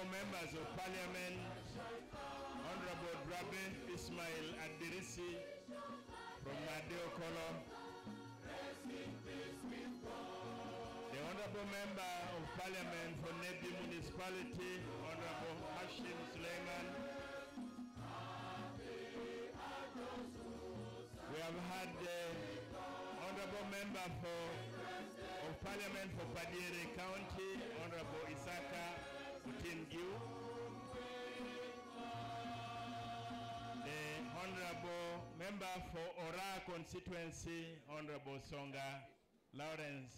Honorable members of Parliament, Honorable Drabe Ismail Adirisi from Madeo Kolo, the Honorable Member of Parliament for Nebi Municipality, Honorable Hashim Suleiman. We have had the Honorable Member of Parliament for Padiere County, Honorable Isaka Utingiu. The Honorable Member for Ora Constituency, Honorable Songa Lawrence.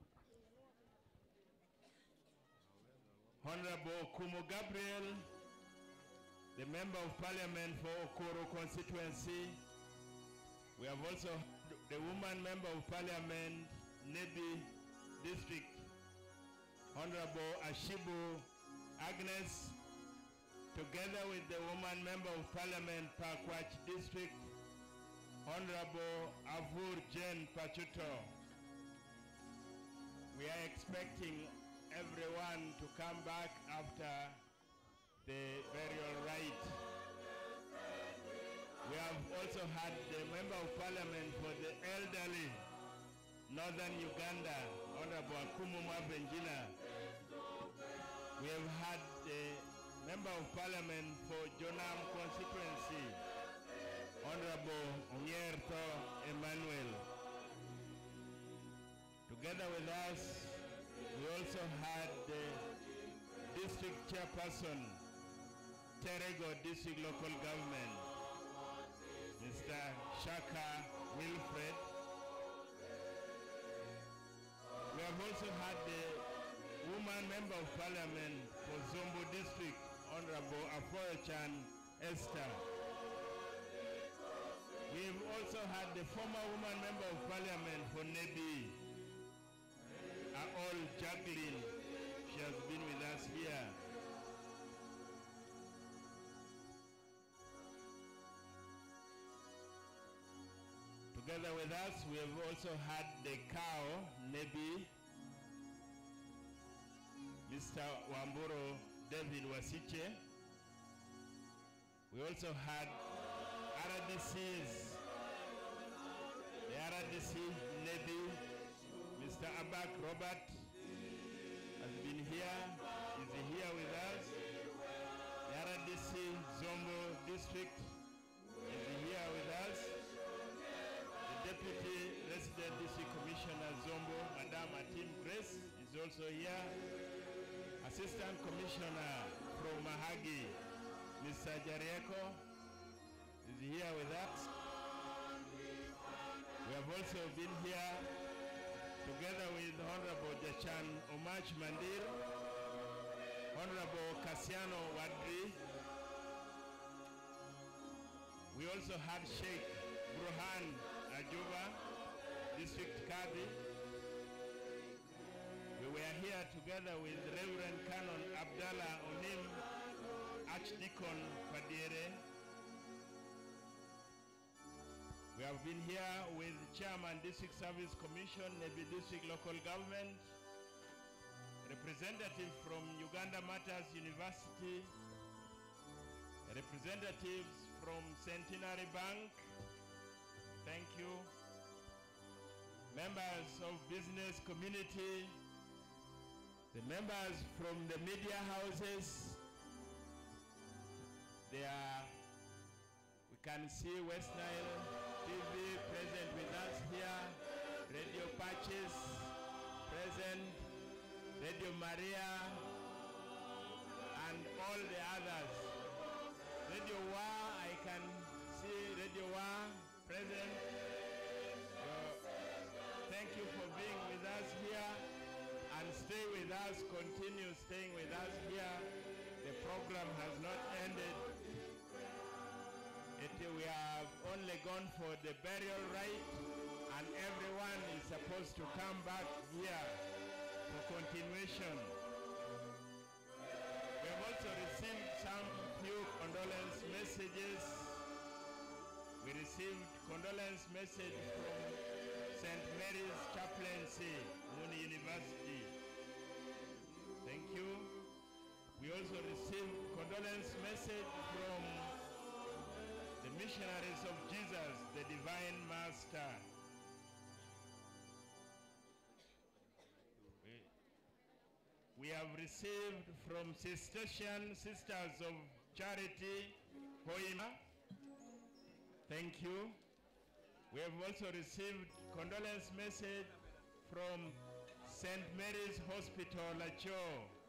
Honorable Kumu Gabriel, the Member of Parliament for Okoro Constituency. We have also the Woman Member of Parliament, Nebi District, Honorable Ashibu Agnes, together with the Woman Member of Parliament, Pakwach District, Honorable Avur Jen Pachuto. We are expecting everyone to come back after the burial rite. We have also had the Member of Parliament for the elderly, Northern Uganda, Honorable Akumu Mabenjina. We have had the Member of Parliament for Jonam Constituency, Honorable Onyerto Emmanuel. Together with us, we also had the District Chairperson, Terego District Local Government, Mr. Shaka Wilfred. We have also had the Woman Member of Parliament for Zombo District, Honorable Afoyachan Esther. We have also had the former Woman Member of Parliament for Nebi, all Jacqueline. She has been with us here. Together with us, we have also had the cow, Nebi, Mr. Wamburo David Wasiche. We also had RDCs, the RDC Nebi, Mr. Abak Robert has been here, is here with us. The RDC Zombo District is here with us. Deputy Resident District Commissioner Zombo, Madame Atim Grace, is also here. Assistant Commissioner from Mahagi, Mr. Jarieko, is here with us. We have also been here together with Honorable Jachan Omach Mandir, Honorable Cassiano Wadri. We also had Sheikh Burhan Ajuba, District Kadi. We were here together with Reverend Canon Abdallah Onim, Archdeacon Padiere. We have been here with Chairman District Service Commission, Nebi District Local Government, representative from Uganda Matters University, representatives from Centenary Bank, thank you, members of business community, the members from the media houses. They are, we can see West Nile TV present with us here, Radio Patches present, Radio Maria, and all the others. Radio Wa, I can see Radio Wa present. Thank you for being with us here, and stay with us, continue staying with us here. The program has not ended. We have only gone for the burial rite, and everyone is supposed to come back here for continuation. We have also received some few condolence messages. We received condolence message from St. Mary's Chaplaincy, Muni University. Thank you. We also condolence message from the missionaries of Jesus, the Divine Master. We have received from Cistercian Sisters of Charity, Hoima. Thank you. We have also received condolence message from St. Mary's Hospital, Lacho.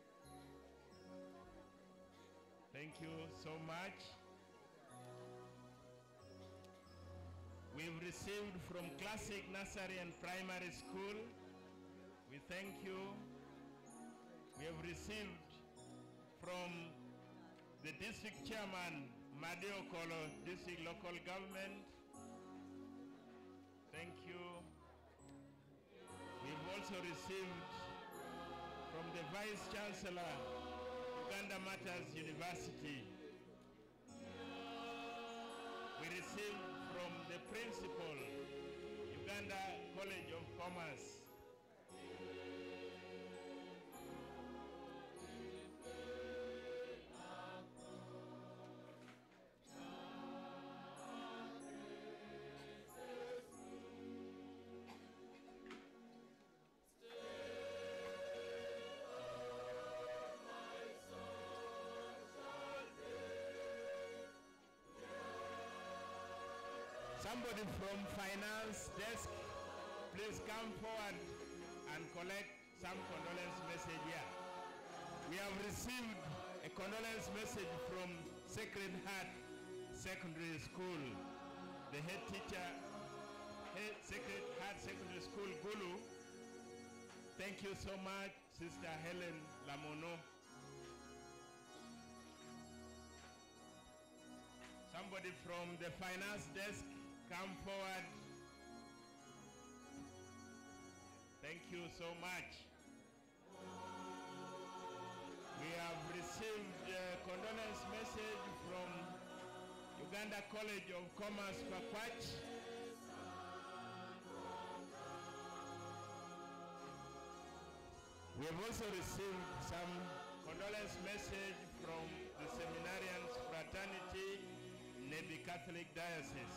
Thank you so much. We've received from Classic Nursery and Primary School. We thank you. We have received from the district chairman, Madeo Kolo, district local government. Thank you. We've also received from the Vice Chancellor, Uganda Matters University. We received from the principal, Uganda College of Commerce. Somebody from finance desk, please come forward and collect some condolence message here. We have received a condolence message from Sacred Heart Secondary School. The head teacher, Sacred Heart Secondary School, Gulu. Thank you so much, Sister Helen Lamono. Somebody from the finance desk, come forward. Thank you so much. We have received a condolence message from Uganda College of Commerce, Pakwach. We have also received some condolence message from the Seminarians Fraternity, Nebi Catholic Diocese.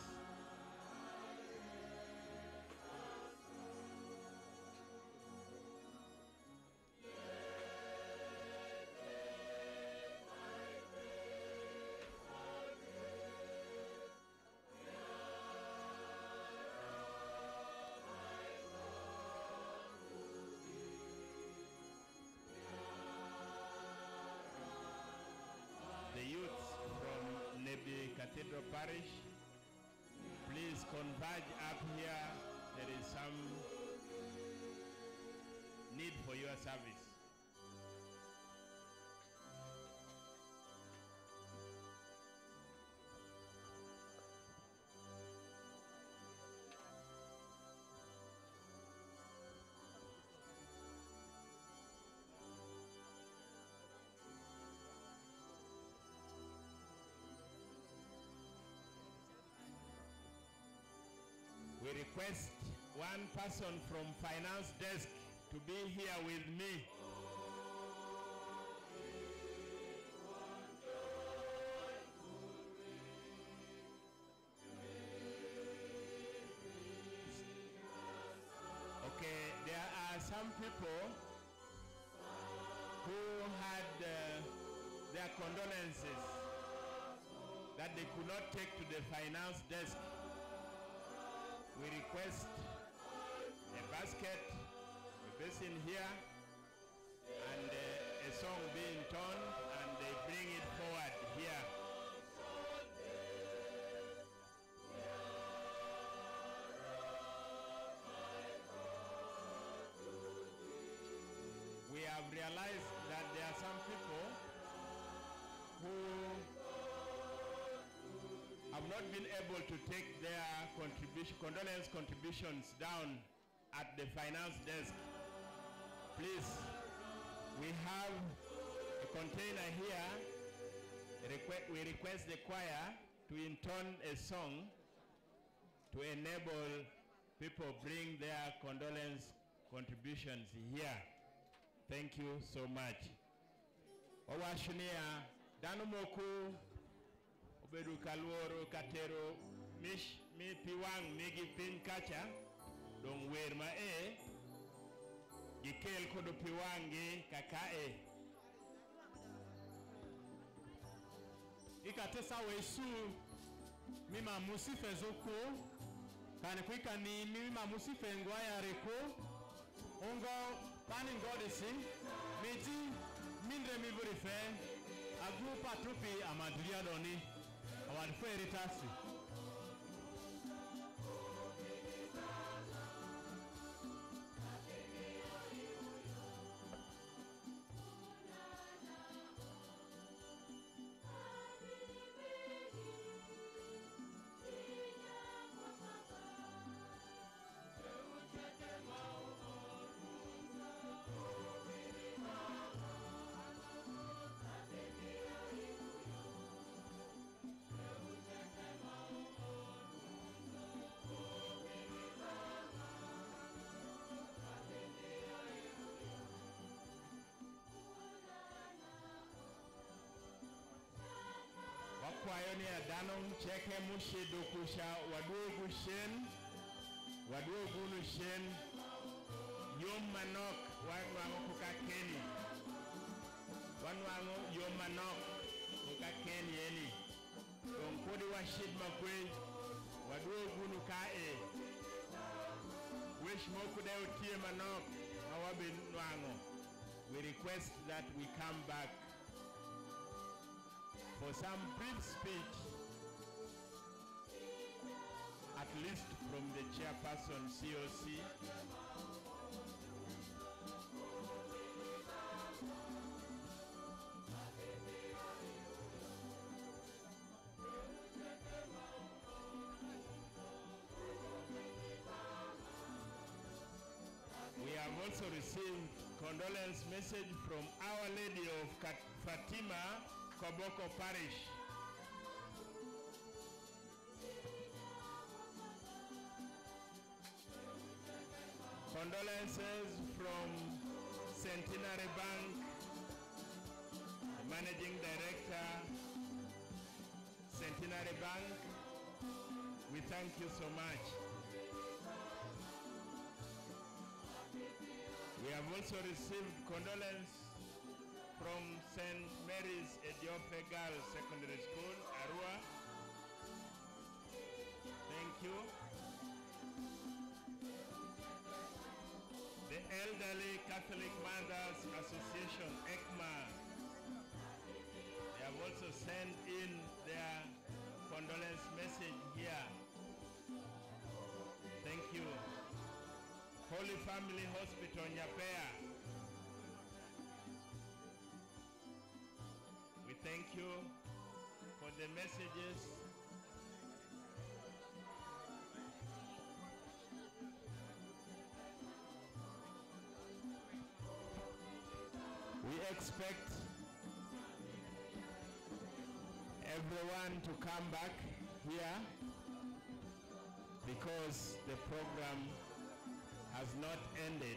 The youths from Nebi Cathedral Parish, please converge up here. There is some need for your service. We request one person from finance desk to be here with me. Okay, there are some people who had their condolences that they could not take to the finance desk. We request a basket, a basin here, and a song being turned, and they bring it forward here. We have realized that there are some people who have not been able to take their condolence contributions down at the finance desk. Please, we have a container here. We request the choir to intone a song to enable people bring their condolence contributions here. Thank you so much. Owashunia Dano moko obedo kaluoro katero mish mi piwang nigi piny kacha dong wer ma gikel kodo piwang gi kakae ikatesa wesu mima musife zoko kane kwika ni mima musife ngwaya reko ongo pani ngodisi miti mindre mivurife agu patrupi amadulia doni awadfu eritasi wakwayo ni adano cheke mushido kusha waduogu shen yom manok wanwango kuka keni wanwango yom manok kuka keni eni don kodi washid makwe waduogu kae wish mokude utie manok mawabe nwango. We request that we come back for some brief speech, at least from the chairperson COC. We have also received condolence message from Our Lady of Fatima, Koboko Parish. Condolences from Centenary Bank, the Managing Director, Centenary Bank. We thank you so much. We have also received condolence from St. Mary's Ediofe Girls Secondary School, Arua. Thank you. The Elderly Catholic Mothers Association, ECMA, they have also sent in their condolence message here. Thank you. Holy Family Hospital, Nyapea. We thank you for the messages. We expect everyone to come back here because the program has not ended.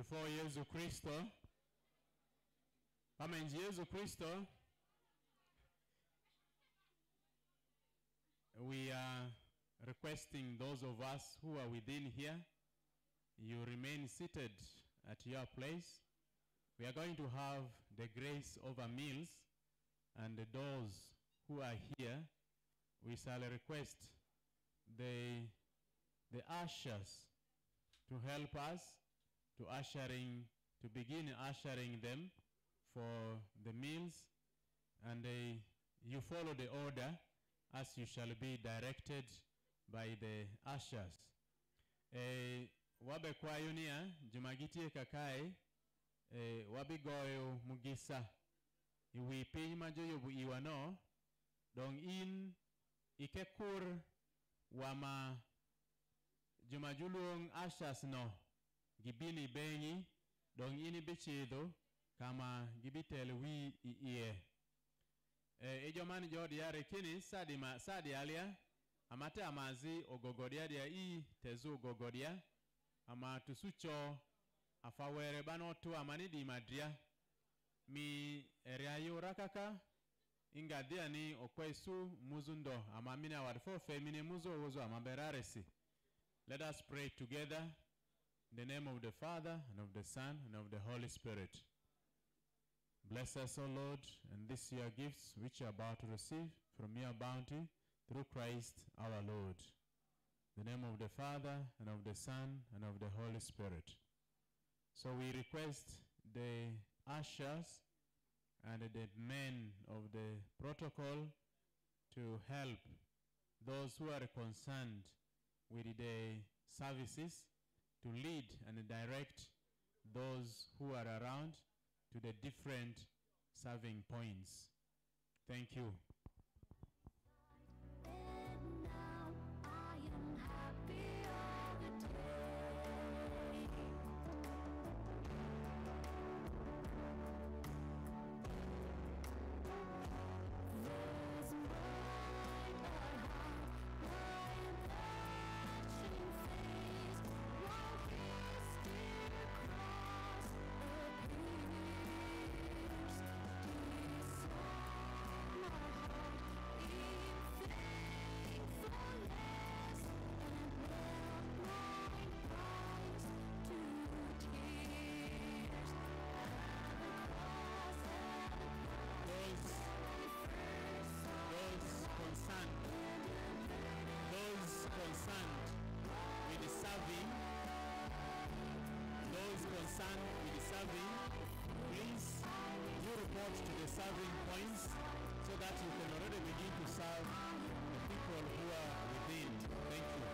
before Yesu Kristo. Kama nji Yesu Kristo, we are requesting those of us who are within here, you remain seated at your place. We are going to have the grace over meals, and those who are here, we shall request the ushers to help us to begin ushering them for the meals, and you follow the order as you shall be directed by the ushers. Wabe kwa yunia, jumagitie kakai, wabigoyo mugisa, iwi pinyi majoyo bu iwano, dong in ikekur wama jumajuluong ushers no, gibini bengi, dong ini bichido, kama gibitel wi iye. Ejomani jodi yare kini, sadi alia, amate amazi ogogodia dia tezu ogogodia, ama tusucho afawere banotu amani di madria, mi eriayo rakaka, inga dia ni okwesu muzundo, amamina wadfo femine muzo ozo amaberaresi. Let us pray together in the name of the Father, and of the Son, and of the Holy Spirit. Bless us, O Lord, and these your gifts which you are about to receive from your bounty through Christ our Lord. In the name of the Father, and of the Son, and of the Holy Spirit. So we request the ushers and the men of the protocol to help those who are concerned with the services, to lead and direct those who are around to the different serving points. Thank you. Please, you report to the serving points so that you can already begin to serve the people who are within. Thank you.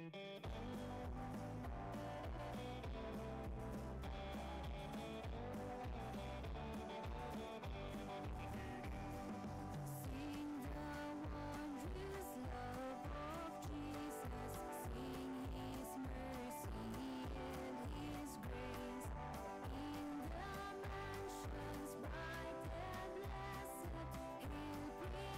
Sing the wondrous love of Jesus. Sing His mercy and His grace. In the mansions bright and blessed, He'll prepare for us a place. When we all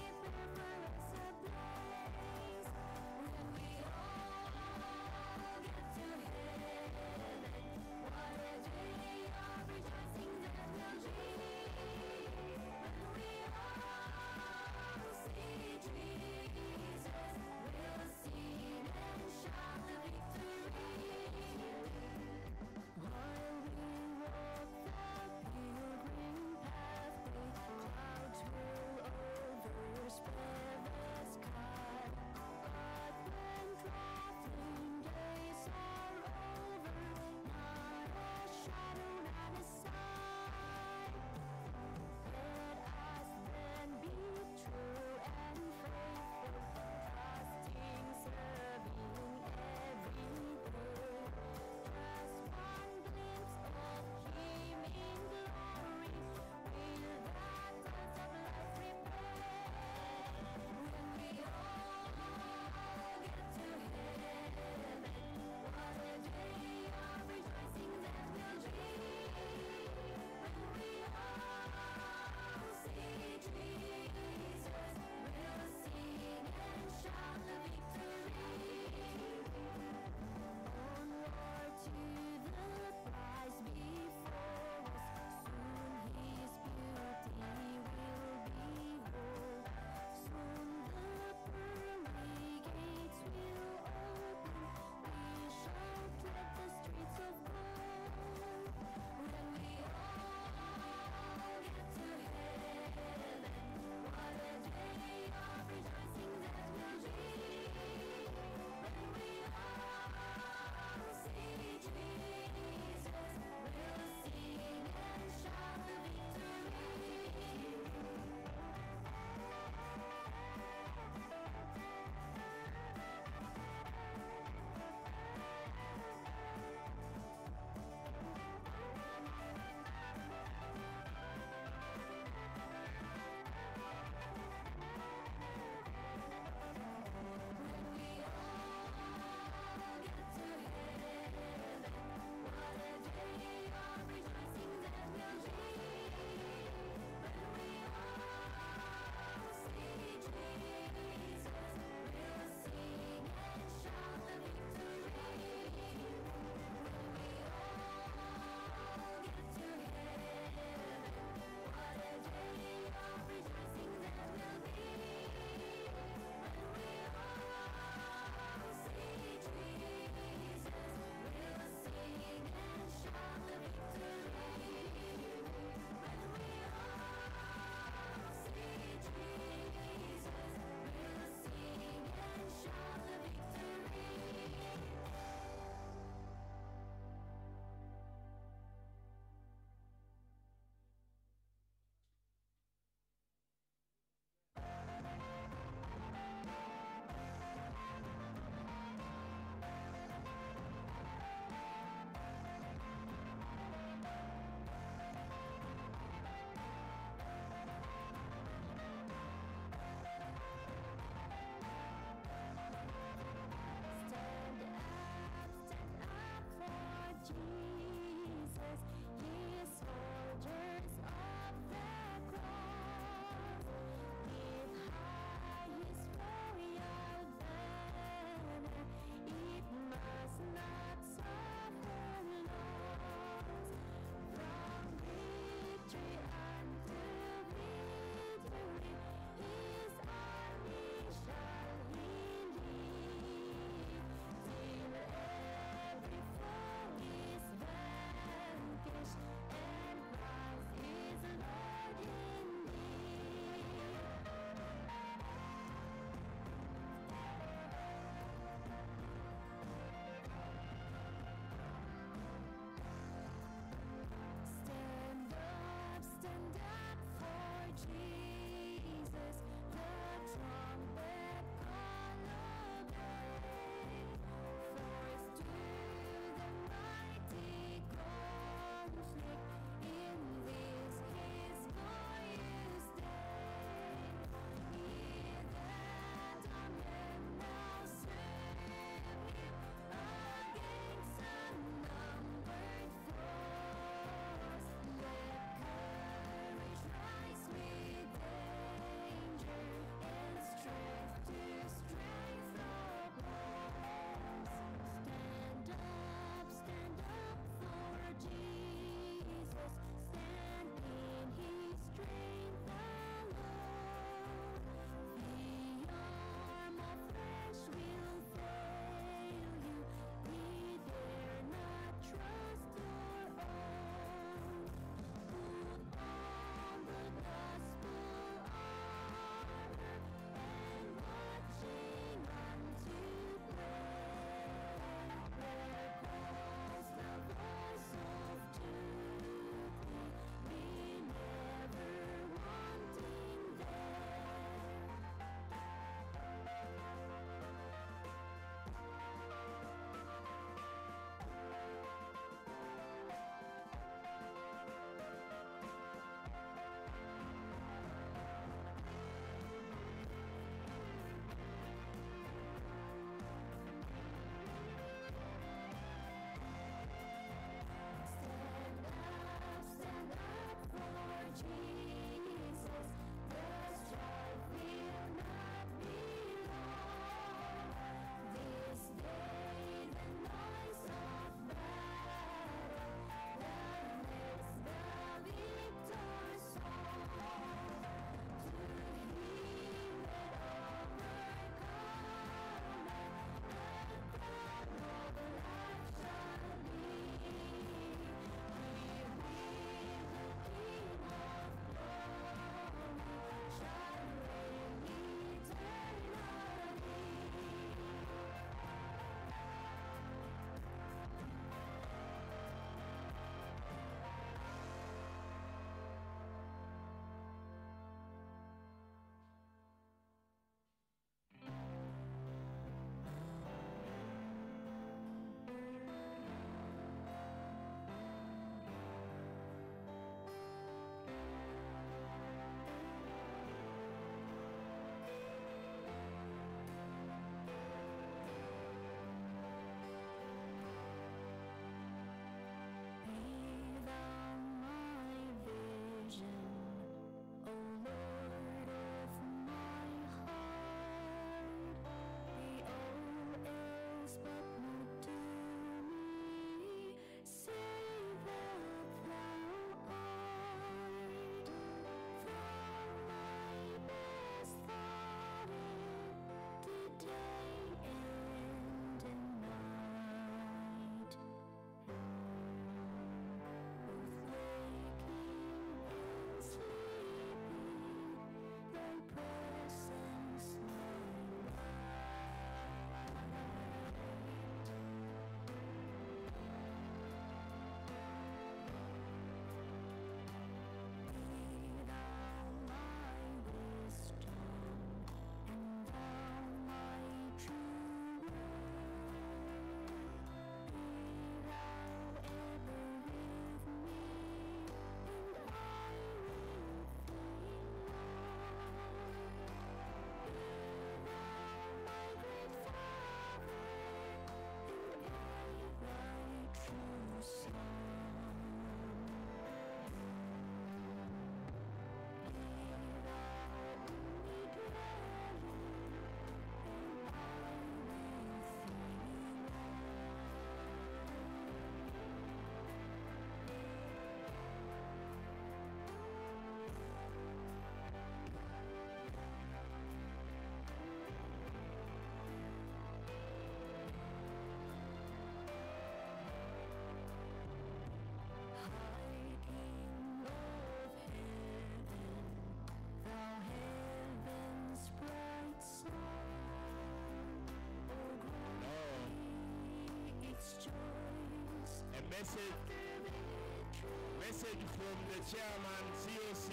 message from the chairman, COC.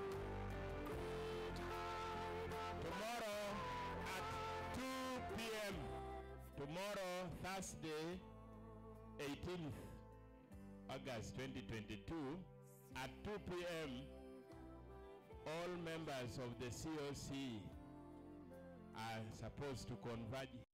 Tomorrow at 2 p.m. Tomorrow, Thursday, 18th August 2022, at 2 p.m., all members of the COC are supposed to converge